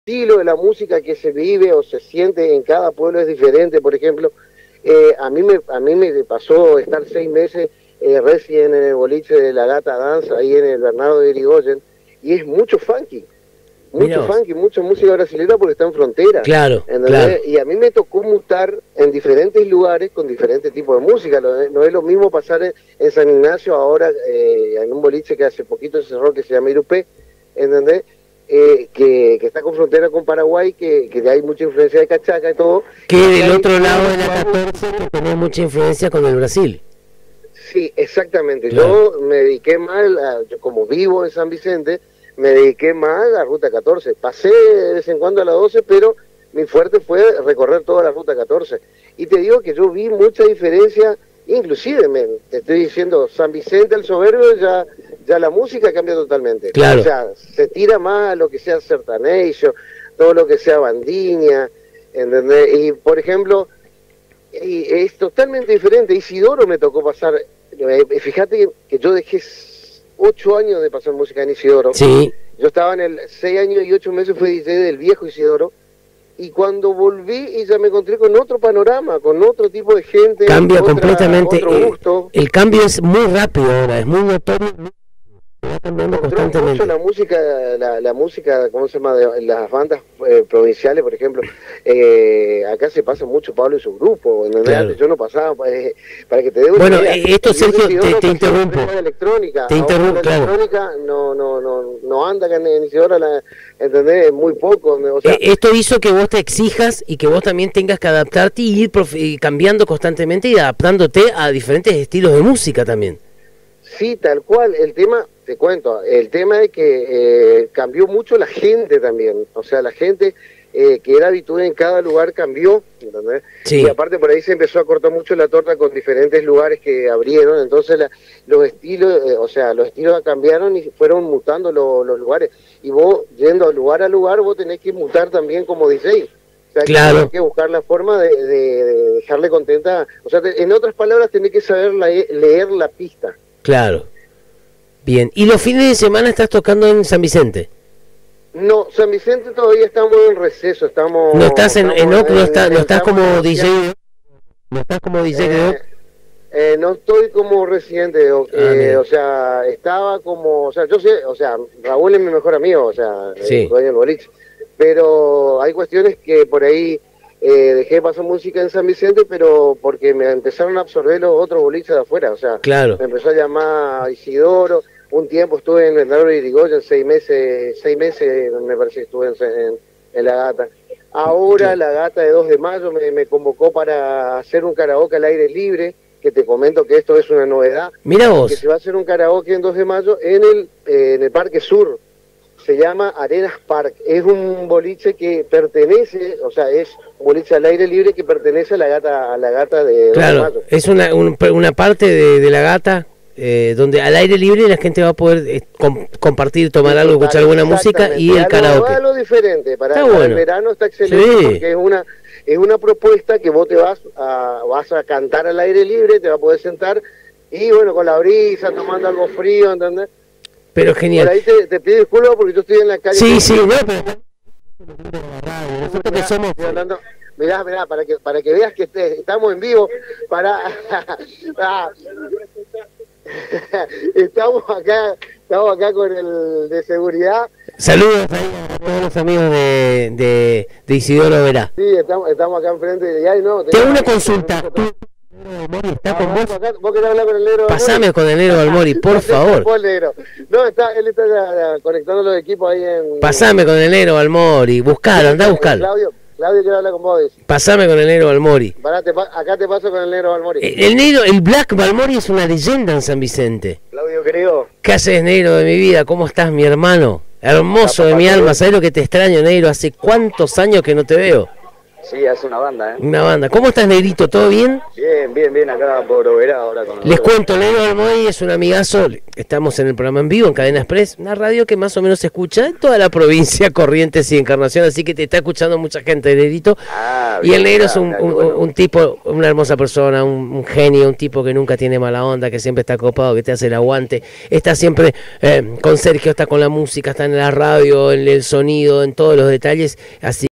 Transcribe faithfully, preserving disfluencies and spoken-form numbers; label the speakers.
Speaker 1: estilo de la música que se vive o se siente en cada pueblo es diferente. Por ejemplo, eh, a mí me a mí me pasó estar seis meses eh, recién en el boliche de la Gata Dance, ahí en el Bernardo de Irigoyen, y es mucho funky, mucho funky, mucha música brasileña porque está en frontera.
Speaker 2: Claro,
Speaker 1: ¿entendés?
Speaker 2: claro.
Speaker 1: Y a mí me tocó mutar en diferentes lugares con diferentes tipos de música. No, no es lo mismo pasar en, en San Ignacio ahora, eh, en un boliche que hace poquito se cerró, que se llama Irupé, ¿entendés? Eh, que, que está con frontera con Paraguay, que, que hay mucha influencia de cachaca y todo.
Speaker 2: Que del otro lado de la catorce que tenés mucha influencia con el Brasil.
Speaker 1: Sí, exactamente.
Speaker 2: Claro.
Speaker 1: Yo me dediqué más, a, yo como vivo en San Vicente, me dediqué más a la Ruta catorce. Pasé de vez en cuando a la doce, pero mi fuerte fue recorrer toda la Ruta catorce. Y te digo que yo vi mucha diferencia, inclusive, me, te estoy diciendo, San Vicente, el Soberbio, ya, ya la música cambia totalmente.
Speaker 2: Claro.
Speaker 1: O sea, se tira más a lo que sea sertanejo, todo lo que sea bandiña, ¿entendés? Y, por ejemplo, y es totalmente diferente. Isidoro me tocó pasar, eh, fíjate que, que yo dejé ocho años de pasar música en Isidoro.
Speaker 2: Sí.
Speaker 1: Yo estaba en el seis años y ocho meses, fui D J del viejo Isidoro, y cuando volví y ya me encontré con otro panorama, con otro tipo de gente.
Speaker 2: Cambia
Speaker 1: otra,
Speaker 2: completamente.
Speaker 1: Otro gusto.
Speaker 2: El, el cambio es muy rápido ahora, es muy notorio. Va cambiando constantemente.
Speaker 1: Mucho la música, la, la música, ¿cómo se llama? De las bandas eh, provinciales, por ejemplo. Eh, acá se pasa mucho Pablo y su grupo. En
Speaker 2: Claro.
Speaker 1: Yo no pasaba, eh, para que te dé una
Speaker 2: Bueno,
Speaker 1: idea.
Speaker 2: eh, esto, Sergio, te, te interrumpo.
Speaker 1: La electrónica.
Speaker 2: Te interrumpo,
Speaker 1: la
Speaker 2: claro.
Speaker 1: electrónica no, no, no, no anda acá en Isidoro, la, ¿entendés? Muy poco. O sea,
Speaker 2: Eh, esto hizo que vos te exijas y que vos también tengas que adaptarte y ir prof- y cambiando constantemente y adaptándote a diferentes estilos de música también.
Speaker 1: sí, tal cual. El tema, te cuento, el tema es que eh, cambió mucho la gente también. O sea, la gente eh, que era habitual en cada lugar cambió, ¿entendés?
Speaker 2: Sí.
Speaker 1: Y aparte por ahí se empezó a cortar mucho la torta con diferentes lugares que abrieron. Entonces la, los estilos, eh, o sea, los estilos cambiaron y fueron mutando lo, los lugares. Y vos, yendo de lugar a lugar, vos tenés que mutar también como D J. O sea,
Speaker 2: Claro.
Speaker 1: que tenés que buscar la forma de, de, de dejarle contenta. O sea, te, en otras palabras, tenés que saber la, leer la pista.
Speaker 2: Claro. Bien. ¿Y los fines de semana estás tocando en San Vicente?
Speaker 1: No, San Vicente todavía estamos en receso, estamos...
Speaker 2: ¿No estás en, en
Speaker 1: estamos
Speaker 2: O C? ¿No, está- no estás
Speaker 1: estamos
Speaker 2: como
Speaker 1: en-
Speaker 2: D J? ¿No estás como D J de O
Speaker 1: Eh,
Speaker 2: C?
Speaker 1: eh, no estoy como residente, o,
Speaker 2: Ah,
Speaker 1: eh,
Speaker 2: mira.
Speaker 1: o sea, estaba como... O sea, yo sé, o sea, Raúl es mi mejor amigo, o sea,
Speaker 2: Sí.
Speaker 1: el dueño del boliche. Pero hay cuestiones que por ahí eh, dejé de pasar música en San Vicente, pero porque me empezaron a absorber los otros boliches de afuera, o sea...
Speaker 2: Claro.
Speaker 1: Me empezó a llamar Isidoro, un tiempo estuve en Bernardo de Irigoyen, seis meses, seis meses me parece que estuve en, en, en La Gata. Ahora La Gata de dos de mayo me, me convocó para hacer un karaoke al aire libre, que te comento que esto es una novedad.
Speaker 2: Mira
Speaker 1: Que
Speaker 2: vos.
Speaker 1: se va a hacer un karaoke en dos de mayo en el, eh, en el Parque Sur. Se llama Arenas Park. Es un boliche que pertenece, o sea, es un boliche al aire libre que pertenece a La Gata, a La Gata de dos de
Speaker 2: Claro.
Speaker 1: mayo.
Speaker 2: Es una, un- una parte de, de La Gata eh, donde al aire libre la gente va a poder eh, com- compartir, tomar algo, escuchar alguna música y el
Speaker 1: Exactamente.
Speaker 2: karaoke.
Speaker 1: Algo, algo diferente. Para,
Speaker 2: Está
Speaker 1: para
Speaker 2: bueno.
Speaker 1: el verano está excelente
Speaker 2: Sí.
Speaker 1: porque es una es una propuesta que vos te vas a, vas a cantar al aire libre, te vas a poder sentar y bueno, con la brisa, tomando algo frío, ¿entendés?
Speaker 2: Pero
Speaker 1: Por
Speaker 2: genial.
Speaker 1: ahí te, te pido disculpas porque yo estoy en la calle.
Speaker 2: Sí, sí, no, pero... Nosotros que
Speaker 1: Mirá,
Speaker 2: somos...
Speaker 1: estoy hablando- mirá, mirá, para que, para que veas que este- estamos en vivo, para... Ah. estamos acá, estamos acá con el de seguridad.
Speaker 2: Saludos ahí a todos los amigos de, de, de Isidoro Verá.
Speaker 1: Sí, estamos, estamos acá enfrente y ahí no.
Speaker 2: Tengo una consulta. ¿Tú, Mori, está con vos?
Speaker 1: Acá, ¿Vos querés hablar con el negro?
Speaker 2: Pasame con el negro Balmori, por
Speaker 1: No se
Speaker 2: favor.
Speaker 1: escapó el negro. No, está, él está ya, ya, conectando los equipos ahí en...
Speaker 2: Pasame con el negro Balmori. Buscalo, andá a
Speaker 1: Eh,
Speaker 2: buscarlo.
Speaker 1: Claudio, Claudio quiere hablar con vos. Dice.
Speaker 2: Pasame con el negro Balmori.
Speaker 1: Pará, te pa- acá te paso con el negro Balmori.
Speaker 2: El, el negro, el Black Balmori es una leyenda en San Vicente.
Speaker 1: Claudio, querido.
Speaker 2: ¿Qué haces, negro de mi vida? ¿Cómo estás, mi hermano? Hermoso de mi alma. ¿Sabés lo que te extraño, negro? Hace cuántos años que no te veo.
Speaker 3: Sí, hace una banda, ¿eh?
Speaker 2: Una banda. ¿Cómo estás, Negrito? ¿Todo bien?
Speaker 3: Bien, bien, bien, acá por Oberá ahora con
Speaker 2: Les cuento, Negro Almoy es un amigazo. Estamos en el programa en vivo en Cadena Express, una radio que más o menos se escucha en toda la provincia, Corrientes y Encarnación, así que te está escuchando mucha gente, Negrito.
Speaker 3: Ah,
Speaker 2: y el Negro
Speaker 3: bien,
Speaker 2: es un,
Speaker 3: claro,
Speaker 2: un,
Speaker 3: bueno.
Speaker 2: un tipo, una hermosa persona, un, un genio, un tipo que nunca tiene mala onda, que siempre está copado, que te hace el aguante. Está siempre eh, con Sergio, está con la música, está en la radio, en el sonido, en todos los detalles. Así